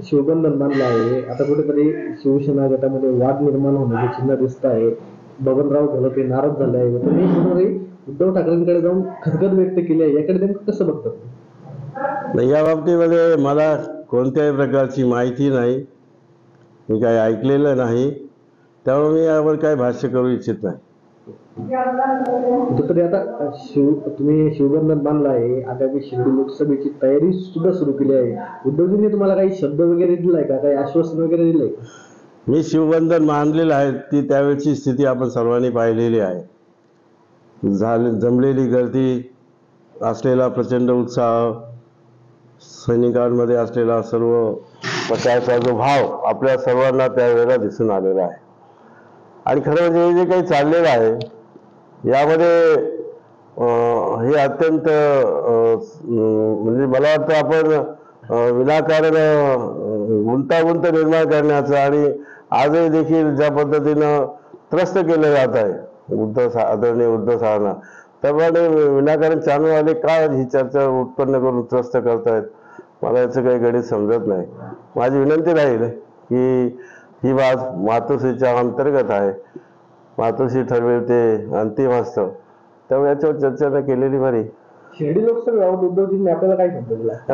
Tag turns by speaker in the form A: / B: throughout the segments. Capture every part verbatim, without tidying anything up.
A: शिवबंधन बांधलं आहे, आता कुठेतरी शिवसेना गटामध्ये वाद निर्माण होण्याचे चिन्ह दिसत आहे. बबनराव घोलप नाराज झाले आहे. तुम्ही कुठेतरी उद्धव ठाकरेंकडे जाऊन खदखद व्यक्त केली आहे, याकडे नेमकं कसं बघतात?
B: या बाबतीमध्ये मला कोणत्याही प्रकारची माहिती नाही, मी काही ऐकलेलं नाही, त्यामुळे मी यावर काही भाष्य करू इच्छित नाही.
A: तरी आता शिव तुम्ही शिवबंधन बांधलं आहे, आगामी शिर्डी लोकसभेची तयारी सुद्धा सुरू केली आहे. उद्धवजींनी तुम्हाला काही शब्द वगैरे दिलाय का, काही आश्वासन वगैरे दिलंय?
B: मी शिवबंधन बांधलेलं आहे, ती त्यावेळची स्थिती आपण सर्वांनी पाहिलेली आहे. झाले जमलेली गर्दी, असलेला प्रचंड उत्साह, सैनिकांमध्ये असलेला सर्व प्रकारचा जो भाव आपल्या सर्वांना त्यावेळेला दिसून आलेला आहे. आणि खरं म्हणजे हे जे काही चाललेलं आहे यामध्ये हे अत्यंत म्हणजे मला वाटतं आपण विनाकारण गुंतागुंत निर्माण करण्याचं आणि आजही देखील ज्या पद्धतीनं त्रस्त केलं जात आहे उद्धव आदरणीय उद्धव साहेबांना, त्याप्रमाणे विनाकारण चॅनलवाले का ही चर्चा उत्पन्न करून त्रस्त करतायत, मला याचं काही गणित समजत नाही. माझी विनंती राहील की ही बाब मातोश्रीच्या अंतर्गत आहे, मातोश्री ठरवेल ते अंतिम असतं, त्यामुळे याच्यावर चर्चा न केलेली बरी.
A: शिर्डी लोकसभेबाबत उद्धवजींनी आपल्याला काय सांगितलं?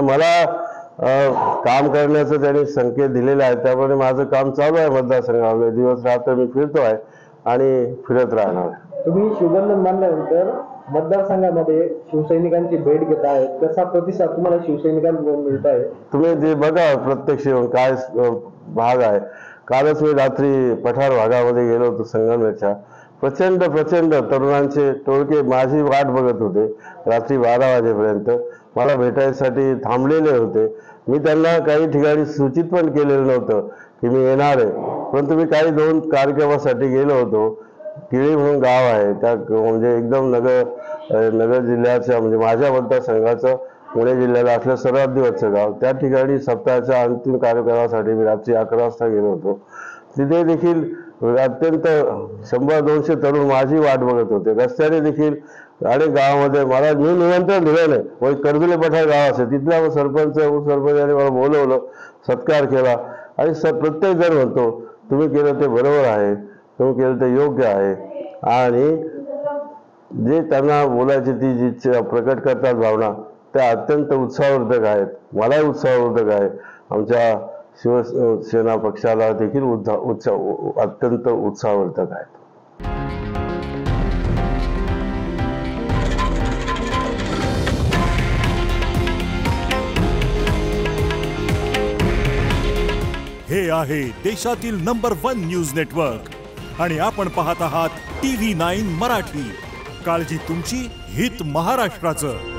B: मला काम करण्याचं त्यांनी संकेत दिलेले आहे, त्यामुळे माझं काम चालू आहे मतदारसंघामध्ये. दिवस रात्र मी फिरतो आहे आणि फिरत राहणार.
A: तुम्ही शिवबंधन बांधल्यानंतर मतदारसंघामध्ये शिवसैनिकांची भेट घेत आहेत, कसा प्रतिसाद तुम्हाला शिवसैनिकांकडून मिळत आहे?
B: तुम्ही ते बघा प्रत्यक्ष काय भाग आहे. कालच मी रात्री पठार भागामध्ये गेलो होतो संगमनेरच्या. प्रचंड प्रचंड तरुणांचे टोळके माझी वाट बघत होते रात्री बारा वाजेपर्यंत, मला भेटायसाठी थांबलेले होते. मी त्यांना काही ठिकाणी सूचित पण केलेलं नव्हतं की मी येणार आहे, परंतु मी काही दोन कार्यक्रमासाठी गेलो होतो. किळी म्हणून गाव आहे, त्या म्हणजे एकदम नगर नगर जिल्ह्याच्या म्हणजे माझ्या मतदारसंघाचं पुणे जिल्ह्याला असल्या सरहद्दीवरचं गाव, त्या ठिकाणी सप्ताहाच्या अंतिम कार्यक्रमासाठी मी रात्री अकरा वाजता गेलो होतो. तिथे देखील अत्यंत शंभर दोनशे तरुण माझी वाट बघत होते. रस्त्याने देखील अनेक गावामध्ये मला मी निमंत्रण दिलं नाही, मग कर्जुले पठार गाव असेल तिथल्या सरपंच उपसरपंचाने मला बोलवलं, सत्कार केला आणि स प्रत्येक जण म्हणतो तुम्ही केलं ते बरोबर आहे, तुम्ही केलं ते योग्य आहे. आणि जे त्यांना बोलायची ती जी प्रकट करतात भावना त्या अत्यंत उत्साहवर्धक आहेत, मलाही उत्साहवर्धक आहे. आमच्या शिवसेना पक्षाला देखील उत्साह अत्यंत उत्साहवर्धक आहेत.
C: हे आहे देशातील नंबर वन न्यूज नेटवर्क आणि आपण पाहत आहात टी व्ही नाईन मराठी. काळजी तुमची, हित महाराष्ट्राचं.